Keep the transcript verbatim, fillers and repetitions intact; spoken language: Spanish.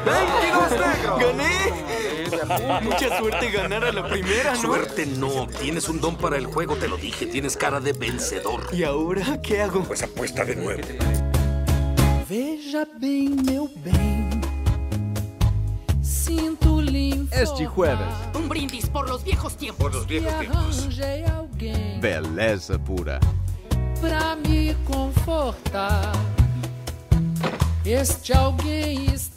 ¡Veintidós negros! ¡Gané! Mucha suerte ganar a la primera, ¿no? Suerte no. Tienes un don para el juego, te lo dije. Tienes cara de vencedor. ¿Y ahora qué hago? Pues apuesta de nuevo. Veja bem, meu bem. Sinto limpo. Este jueves, Un brindis por los viejos tiempos. Por los viejos tiempos. Arranjei alguém beleza pura. pra me confortar. Este alguém está